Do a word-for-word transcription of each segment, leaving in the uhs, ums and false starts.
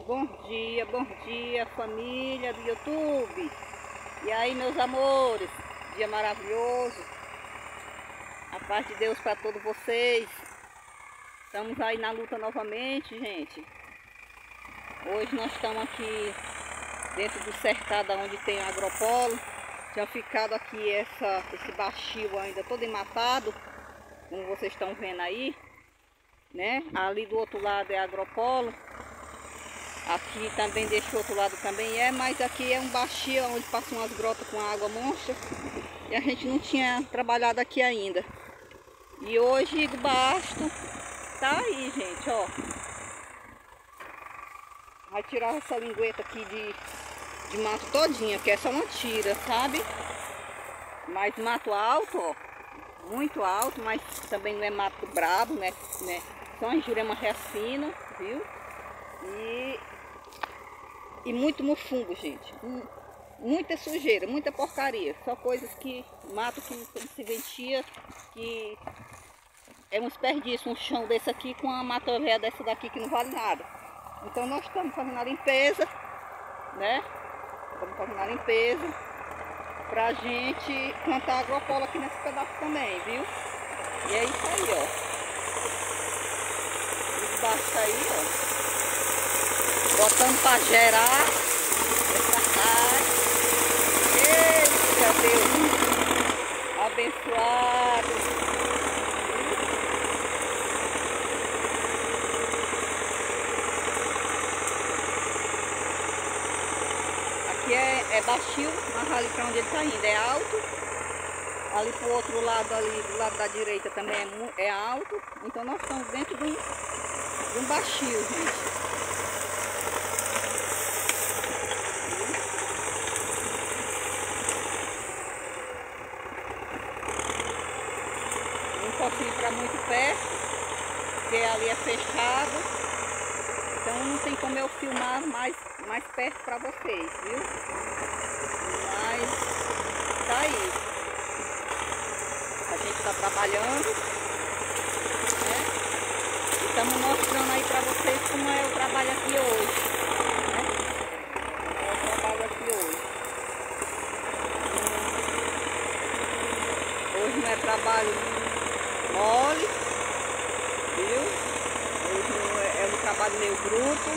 Bom dia, bom dia, família do YouTube. E aí, meus amores, dia maravilhoso. A paz de Deus para todos vocês. Estamos aí na luta novamente, gente. Hoje nós estamos aqui dentro do cercado onde tem agropolo. Tinha ficado aqui essa, esse baixio ainda todo enmatado, como vocês estão vendo aí, né? Ali do outro lado é agropolo. Aqui também deixo o outro lado também é, mas aqui é um baixio onde passam umas grotas com água monstra. E a gente não tinha trabalhado aqui ainda. E hoje o basto tá aí, gente, ó. Vai tirar essa lingueta aqui de, de mato todinha, que é só uma tira, sabe? Mas mato alto, ó. Muito alto, mas também não é mato brabo, né? né? Só uma jurema resina, viu? E, e muito mufungo, gente. Muita sujeira, muita porcaria. Só coisas que mato que não se ventia, que é um desperdício, um chão desse aqui com uma mata velha dessa daqui que não vale nada. Então nós estamos fazendo a limpeza, né? Estamos fazendo a limpeza pra gente plantar agropolo aqui nesse pedaço também, viu? E é isso aí, ó. Embaixo aí, ó. Botando pra gerar. Eita Deus abençoado. Aqui é, é baixio, mas ali para onde ele está indo é alto. Ali para o outro lado, ali do lado da direita também é, é alto. Então nós estamos dentro de um, de um baixio, gente. Não posso ir para muito perto, porque ali é fechado. Então não tem como eu filmar mais, mais perto para vocês, viu? Mas tá aí. A gente está trabalhando, né? E estamos mostrando aí para vocês como é o trabalho aqui hoje, né? Como é o trabalho aqui hoje. Hoje não é trabalho mole, viu? Hoje é, é um trabalho meio bruto,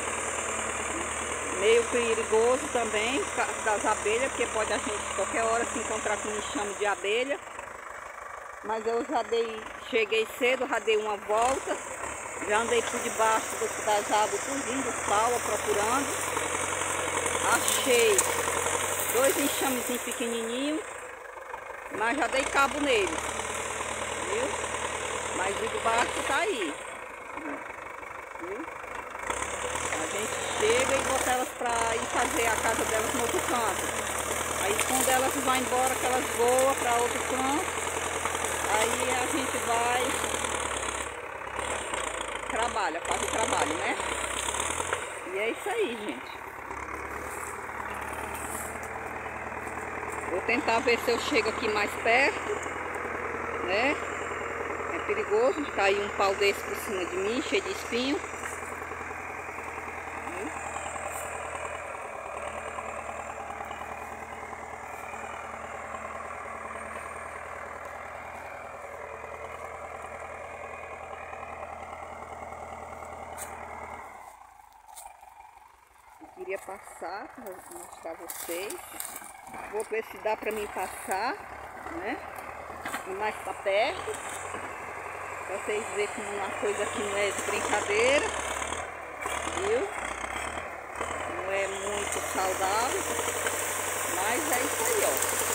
meio perigoso também das abelhas, porque pode a gente qualquer hora se encontrar com um enxame de abelha. Mas eu já dei, cheguei cedo, já dei uma volta, já andei por debaixo do, das árvores, tudinho, dos paulas, procurando. Achei dois enxamezinhos pequenininhos, mas já dei cabo neles, viu? Mas o de baixo tá aí, viu? A gente chega e bota elas para ir fazer a casa delas no outro canto. Aí quando elas vão embora, que elas voam para outro canto, aí a gente vai, trabalha, faz o trabalho, né? E é isso aí, gente. Vou tentar ver se eu chego aqui mais perto, né? É perigoso de cair um pau desse por cima de mim, cheio de espinho. Queria passar para mostrar a vocês. Vou ver se dá para mim passar, né? E mais para perto, para vocês verem como uma coisa que não é de brincadeira, viu? Não é muito saudável, mas é isso aí, ó.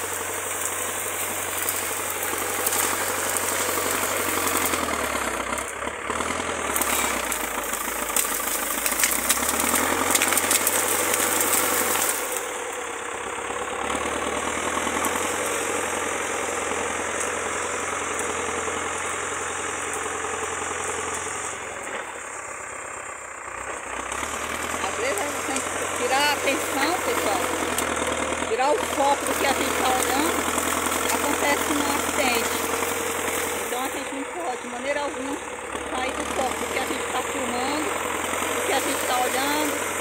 Tirar a atenção, pessoal, tirar o foco do que a gente está olhando, acontece um acidente. Então a gente não pode, de maneira alguma, sair do foco do que a gente está filmando, do que a gente está olhando.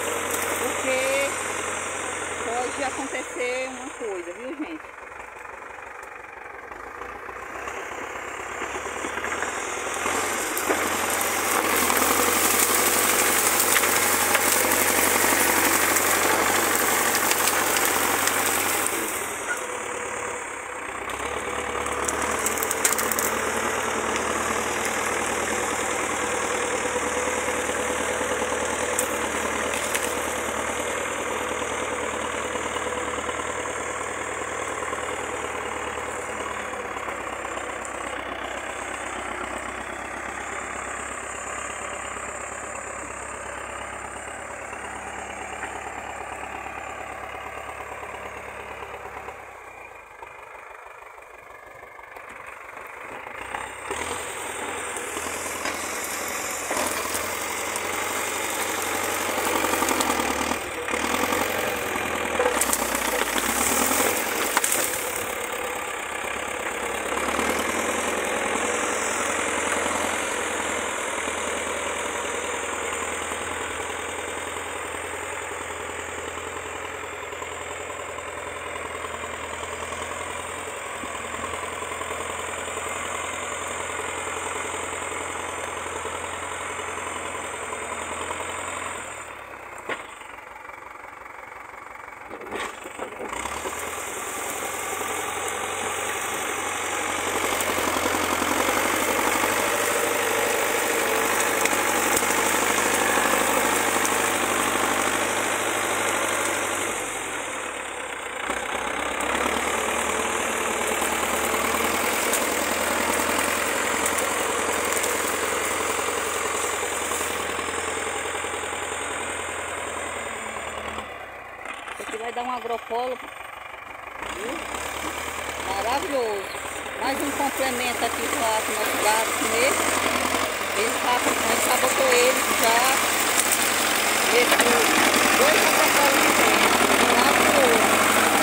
vai dar um agropolo, viu? Maravilhoso. Mais um complemento aqui para o nosso gado comer. Ele tá, a gente já botou ele já. Esse dois agropolos diferentes, de um lado e do outro.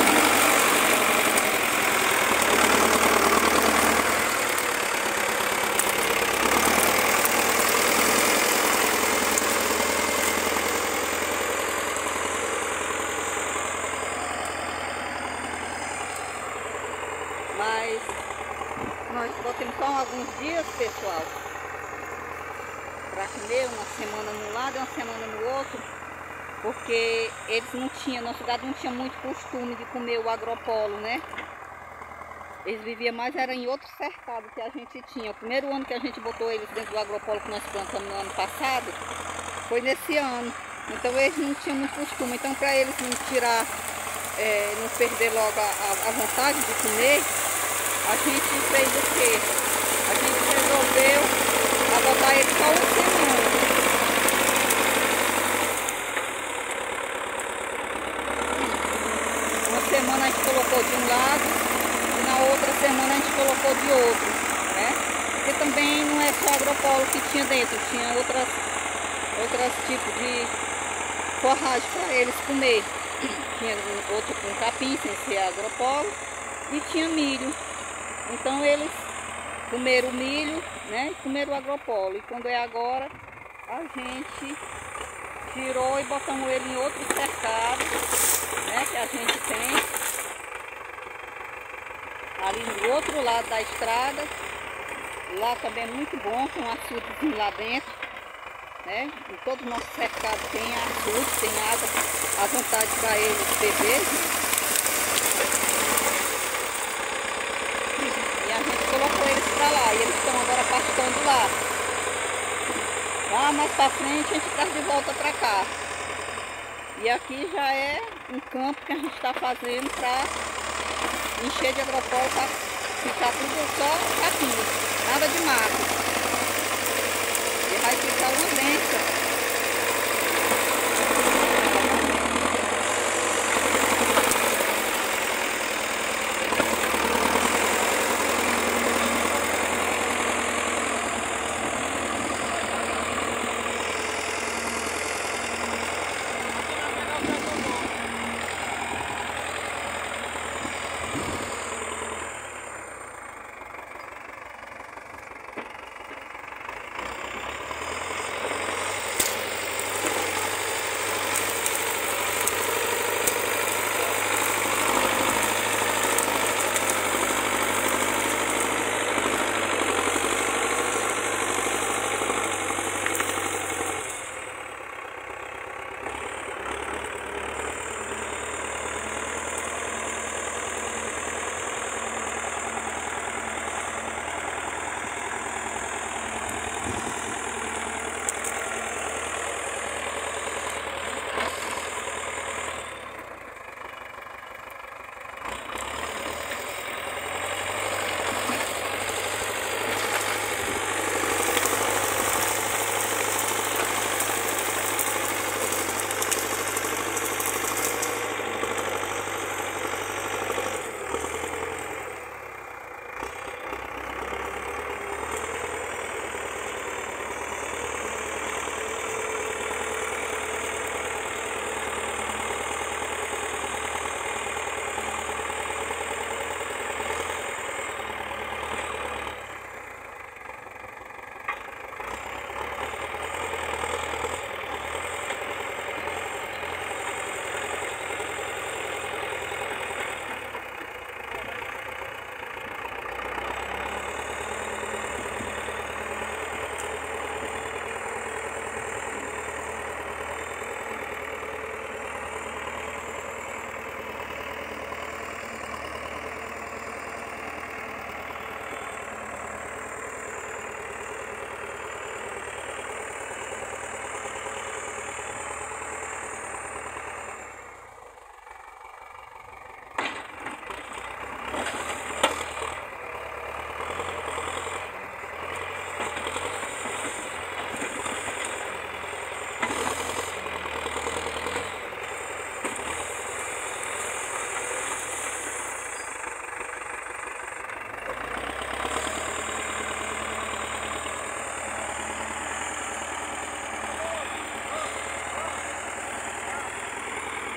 Mas nós botamos só alguns dias, pessoal, para comer, uma semana num lado e uma semana no outro, porque eles não tinham, nosso gado não tinha muito costume de comer o agropolo, né? Eles viviam mais, era em outro cercado que a gente tinha. O primeiro ano que a gente botou eles dentro do agropolo que nós plantamos no ano passado, foi nesse ano. Então eles não tinham muito costume. Então para eles não tirar, é, não perder logo a, a vontade de comer, a gente fez o quê? A gente resolveu adotar ele só uma semana. Uma semana a gente colocou de um lado e na outra semana a gente colocou de outro, né? Porque também não é só agropolo que tinha dentro, tinha outras, outros tipos de forragem para eles comer. Tinha outro com capim, sem ser agropolo, e tinha milho. Então eles comeram o milho, né? E comeram o agropolo. E quando é agora, a gente tirou e botamos ele em outro cercado, né? Que a gente tem ali no outro lado da estrada. Lá também é muito bom, com açudes lá dentro, né? Em todos os nossos cercados tem açude, tem água à vontade para eles beber. E a gente colocou eles para lá, e eles estão agora pastando lá. Lá mais para frente a gente traz de volta para cá. E aqui já é um campo que a gente está fazendo para encher de agropolo, para ficar tudo só capim, nada de mato. E vai ficar uma benção.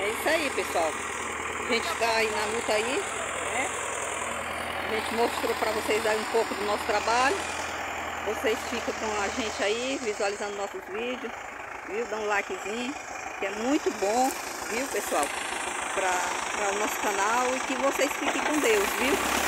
É isso aí, pessoal. A gente está aí na luta aí, né? A gente mostrou para vocês aí um pouco do nosso trabalho. Vocês ficam com a gente aí, visualizando nossos vídeos, viu? Dá um likezinho, que é muito bom, viu, pessoal? Para o nosso canal, e que vocês fiquem com Deus, viu?